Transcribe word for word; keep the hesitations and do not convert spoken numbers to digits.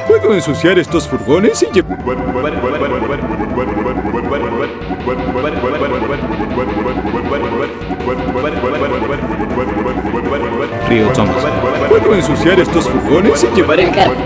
¿Puedo ensuciar estos furgones y llevar? Río Thomas. ¿Puedo ensuciar estos furgones y llevar el carro?